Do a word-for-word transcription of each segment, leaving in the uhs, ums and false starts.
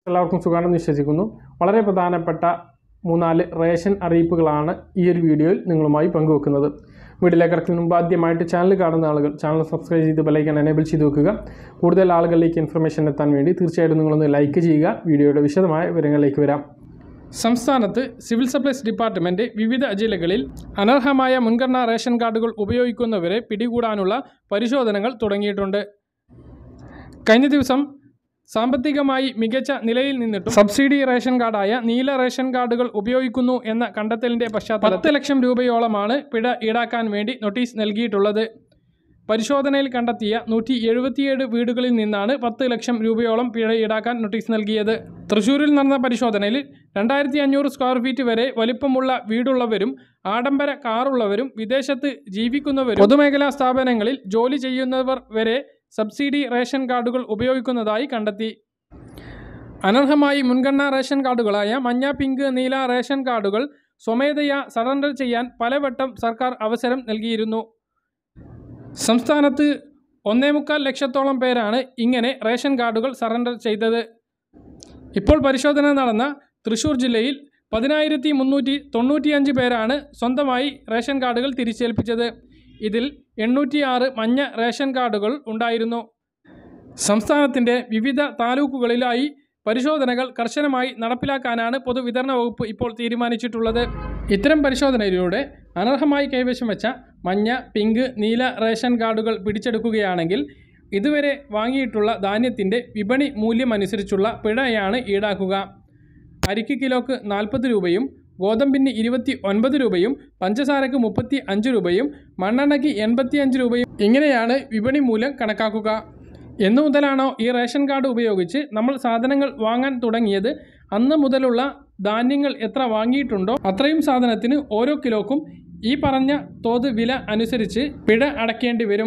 എല്ലാവർക്കും സുഖമാണെന്ന് വിശ്വസിക്കുന്നു. വളരെ പ്രധാനപ്പെട്ട മൂന്നാല് റേഷൻ അറിയിപ്പുകളാണ് ഈ ഒരു വീഡിയോയിൽ നിങ്ങളുമായി പങ്കുവെക്കുന്നത്. വീഡിയോയിലേക്ക് കടക്കുന്നതിന് മുമ്പ് ആദ്യമായിട്ട് ചാനൽ കാണുന്ന ആളുകൾ ചാനൽ സബ്സ്ക്രൈബ് ചെയ്ത് ബെൽ ഐക്കൺ എനേബിൾ ചെയ്ത് വെക്കുക. കൂടുതൽ ആളുകളിലേക്ക് ഇൻഫർമേഷൻ എത്താൻ വേണ്ടി തീർച്ചയായിട്ടും നിങ്ങളൊന്ന് ലൈക്ക് ചെയ്യുക. വീഡിയോയുടെ വിശദമായ വിവരങ്ങളിലേക്ക് വരാം. സംസ്ഥാനത്ത് സിവിൽ സപ്ലൈസ് ഡിപ്പാർട്ട്മെൻറ്റ് വിവിധ ജില്ലകളിൽ അനർഹമായ മുൻഗണനാ റേഷൻ കാർഡുകൾ ഉപയോഗിക്കുന്നവരെ പിടികൂടാനുള്ള പരിശോധനകൾ തുടങ്ങിയിട്ടുണ്ട്. കഴിഞ്ഞ ദിവസം സാമ്പത്തികമായി മികച്ച നിലയിൽ നിന്നിട്ടും സബ്സിഡി റേഷൻ കാർഡായ നീല റേഷൻ കാർഡുകൾ ഉപയോഗിക്കുന്നു എന്ന കണ്ടെത്തലിൻ്റെ പശ്ചാത്തലത്തിൽ പത്ത് ലക്ഷം രൂപയോളമാണ് പിഴ ഈടാക്കാൻ വേണ്ടി നോട്ടീസ് നൽകിയിട്ടുള്ളത്. പരിശോധനയിൽ കണ്ടെത്തിയ നൂറ്റി എഴുപത്തിയേഴ് വീടുകളിൽ നിന്നാണ് പത്ത് ലക്ഷം രൂപയോളം പിഴ ഈടാക്കാൻ നോട്ടീസ് നൽകിയത്. തൃശ്ശൂരിൽ നടന്ന പരിശോധനയിൽ രണ്ടായിരത്തി അഞ്ഞൂറ് സ്ക്വയർ ഫീറ്റ് വരെ വലിപ്പമുള്ള വീടുള്ളവരും ആഡംബര കാറുള്ളവരും വിദേശത്ത് ജീവിക്കുന്നവരും പൊതുമേഖലാ സ്ഥാപനങ്ങളിൽ ജോലി ചെയ്യുന്നവർ വരെ സബ്സിഡി റേഷൻ കാർഡുകൾ ഉപയോഗിക്കുന്നതായി കണ്ടെത്തി. അനർഹമായി മുൻഗണനാ റേഷൻ കാർഡുകളായ മഞ്ഞ, പിങ്ക്, നീല റേഷൻ കാർഡുകൾ സ്വമേധയാ സറണ്ടർ ചെയ്യാൻ പലവട്ടം സർക്കാർ അവസരം നൽകിയിരുന്നു. സംസ്ഥാനത്ത് ഒന്നേ മുക്കാൽ ലക്ഷത്തോളം പേരാണ് ഇങ്ങനെ റേഷൻ കാർഡുകൾ സറണ്ടർ ചെയ്തത്. ഇപ്പോൾ പരിശോധന നടന്ന തൃശ്ശൂർ ജില്ലയിൽ പതിനായിരത്തി മുന്നൂറ്റി തൊണ്ണൂറ്റിയഞ്ച് പേരാണ് സ്വന്തമായി റേഷൻ കാർഡുകൾ തിരിച്ചേൽപ്പിച്ചത്. ഇതിൽ എണ്ണൂറ്റി ആറ് മഞ്ഞ റേഷൻ കാർഡുകൾ ഉണ്ടായിരുന്നു. സംസ്ഥാനത്തിൻ്റെ വിവിധ താലൂക്കുകളിലായി പരിശോധനകൾ കർശനമായി നടപ്പിലാക്കാനാണ് പൊതുവിതരണ വകുപ്പ് ഇപ്പോൾ തീരുമാനിച്ചിട്ടുള്ളത്. ഇത്തരം പരിശോധനയിലൂടെ അനർഹമായി കൈവശം വെച്ച മഞ്ഞ, പിങ്ക്, നീല റേഷൻ കാർഡുകൾ പിടിച്ചെടുക്കുകയാണെങ്കിൽ ഇതുവരെ വാങ്ങിയിട്ടുള്ള ധാന്യത്തിൻ്റെ വിപണി മൂല്യമനുസരിച്ചുള്ള പിഴയാണ് ഈടാക്കുക. അരിക്ക് കിലോക്ക് നാൽപ്പത് രൂപയും ഗോതമ്പിന് ഇരുപത്തി ഒൻപത് രൂപയും പഞ്ചസാരക്ക് മുപ്പത്തി അഞ്ച് രൂപയും മണ്ണെണ്ണയ്ക്ക് എൺപത്തി അഞ്ച് രൂപയും ഇങ്ങനെയാണ് വിപണി മൂല്യം കണക്കാക്കുക. എന്നു മുതലാണോ ഈ റേഷൻ കാർഡ് ഉപയോഗിച്ച് നമ്മൾ സാധനങ്ങൾ വാങ്ങാൻ തുടങ്ങിയത് അന്ന് മുതലുള്ള ധാന്യങ്ങൾ എത്ര വാങ്ങിയിട്ടുണ്ടോ അത്രയും സാധനത്തിന് ഓരോ കിലോക്കും ഈ പറഞ്ഞ തോത് വില അനുസരിച്ച് പിഴ അടയ്ക്കേണ്ടി വരും.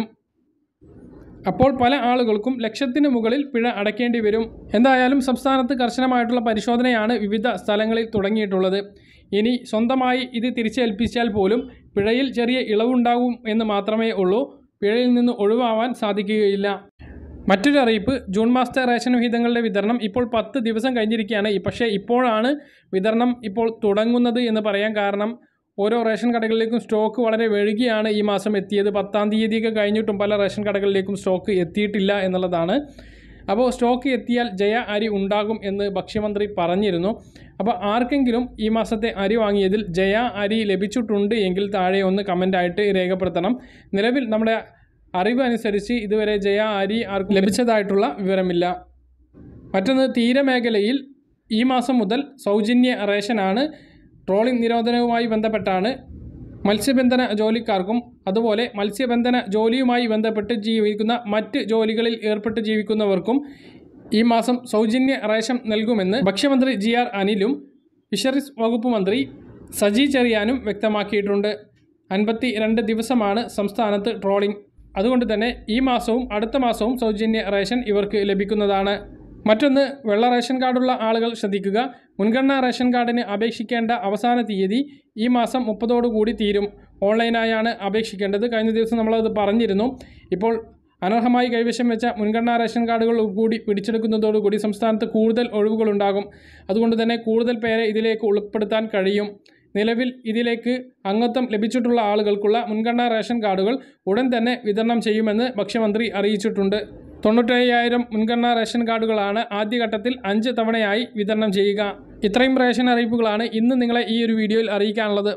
അപ്പോൾ പല ആളുകൾക്കും ലക്ഷത്തിന് മുകളിൽ പിഴ അടയ്ക്കേണ്ടി വരും. എന്തായാലും സംസ്ഥാനത്ത് കർശനമായിട്ടുള്ള പരിശോധനയാണ് വിവിധ സ്ഥലങ്ങളിൽ തുടങ്ങിയിട്ടുള്ളത്. ഇനി സ്വന്തമായി ഇത് തിരിച്ചേൽപ്പിച്ചാൽ പോലും പിഴയിൽ ചെറിയ ഇളവുണ്ടാകും എന്ന് മാത്രമേ ഉള്ളൂ. പിഴയിൽ നിന്ന് ഒഴിവാവാൻ സാധിക്കുകയില്ല. മറ്റൊരു അറിയിപ്പ്, ജൂൺ മാസത്തെ റേഷൻ വിഹിതങ്ങളുടെ വിതരണം ഇപ്പോൾ പത്ത് ദിവസം കഴിഞ്ഞിരിക്കുകയാണ്. പക്ഷേ ഇപ്പോഴാണ് വിതരണം ഇപ്പോൾ തുടങ്ങുന്നത് എന്ന് പറയാൻ കാരണം ഓരോ റേഷൻ കടകളിലേക്കും സ്റ്റോക്ക് വളരെ വൈകിയാണ് ഈ മാസം എത്തിയത്. പത്താം തീയതിയൊക്കെ കഴിഞ്ഞിട്ടും പല റേഷൻ കടകളിലേക്കും സ്റ്റോക്ക് എത്തിയിട്ടില്ല എന്നുള്ളതാണ്. അപ്പോൾ സ്റ്റോക്ക് എത്തിയാൽ ജയ അരി ഉണ്ടാകും എന്ന് ഭക്ഷ്യമന്ത്രി പറഞ്ഞിരുന്നു. അപ്പോൾ ആർക്കെങ്കിലും ഈ മാസത്തെ അരി വാങ്ങിയതിൽ ജയ അരി ലഭിച്ചിട്ടുണ്ട് എങ്കിൽ താഴെ ഒന്ന് കമൻ്റായിട്ട് രേഖപ്പെടുത്തണം. നിലവിൽ നമ്മുടെ അറിവ് അനുസരിച്ച് ഇതുവരെ ജയ അരി ആർക്കും ലഭിച്ചതായിട്ടുള്ള വിവരമില്ല. മറ്റൊന്ന്, തീരമേഖലയിൽ ഈ മാസം മുതൽ സൗജന്യ റേഷനാണ്. ട്രോളിംഗ് നിരോധനവുമായി ബന്ധപ്പെട്ടാണ് മത്സ്യബന്ധന ജോലിക്കാർക്കും അതുപോലെ മത്സ്യബന്ധന ജോലിയുമായി ബന്ധപ്പെട്ട് ജീവിക്കുന്ന മറ്റ് ജോലികളിൽ ഏർപ്പെട്ട് ജീവിക്കുന്നവർക്കും ഈ മാസം സൗജന്യ റേഷൻ നൽകുമെന്ന് ഭക്ഷ്യമന്ത്രി ജി ആർ അനിലും ഫിഷറീസ് വകുപ്പ് മന്ത്രി സജി ചെറിയാനും വ്യക്തമാക്കിയിട്ടുണ്ട്. അൻപത്തി രണ്ട് ദിവസമാണ് സംസ്ഥാനത്ത് ട്രോളിംഗ്. അതുകൊണ്ട് തന്നെ ഈ മാസവും അടുത്ത മാസവും സൗജന്യ റേഷൻ ഇവർക്ക് ലഭിക്കുന്നതാണ്. മറ്റൊന്ന്, വെള്ള റേഷൻ കാർഡുള്ള ആളുകൾ ശ്രദ്ധിക്കുക. മുൻഗണനാ റേഷൻ കാർഡിന് അപേക്ഷിക്കേണ്ട അവസാന തീയതി ഈ മാസം മുപ്പതോടുകൂടി തീരും. ഓൺലൈനായാണ് അപേക്ഷിക്കേണ്ടത്. കഴിഞ്ഞ ദിവസം നമ്മളത് പറഞ്ഞിരുന്നു. ഇപ്പോൾ അനർഹമായി കൈവശം വെച്ച മുൻഗണനാ റേഷൻ കാർഡുകൾ കൂടി പിടിച്ചെടുക്കുന്നതോടുകൂടി സംസ്ഥാനത്ത് കൂടുതൽ ഒഴിവുകളുണ്ടാകും. അതുകൊണ്ട് തന്നെ കൂടുതൽ പേരെ ഇതിലേക്ക് ഉൾപ്പെടുത്താൻ കഴിയും. നിലവിൽ ഇതിലേക്ക് അംഗത്വം ലഭിച്ചിട്ടുള്ള ആളുകൾക്കുള്ള മുൻഗണനാ റേഷൻ കാർഡുകൾ ഉടൻ തന്നെ വിതരണം ചെയ്യുമെന്ന് ഭക്ഷ്യമന്ത്രി അറിയിച്ചിട്ടുണ്ട്. തൊണ്ണൂറ്റയ്യായിരം മുൻഗണനാ റേഷൻ കാർഡുകളാണ് ആദ്യഘട്ടത്തിൽ അഞ്ച് തവണയായി വിതരണം ചെയ്യുക. ഇത്രയും റേഷൻ അറിയിപ്പുകളാണ് ഇന്ന് നിങ്ങളെ ഈ ഒരു വീഡിയോയിൽ അറിയിക്കാനുള്ളത്.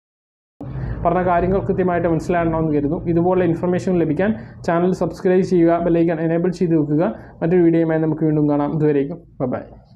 പറഞ്ഞ കാര്യങ്ങൾ കൃത്യമായിട്ട് മനസ്സിലാകണമെന്ന് കരുതുന്നു. ഇതുപോലെ ഇൻഫർമേഷൻ ലഭിക്കാൻ ചാനൽ സബ്സ്ക്രൈബ് ചെയ്യുക, ബെൽ ഐക്കൺ എനേബിൾ ചെയ്ത് വെക്കുക. മറ്റൊരു വീഡിയോയുമായി നമുക്ക് വീണ്ടും കാണാം. ഇതുവരേക്കും ബൈ.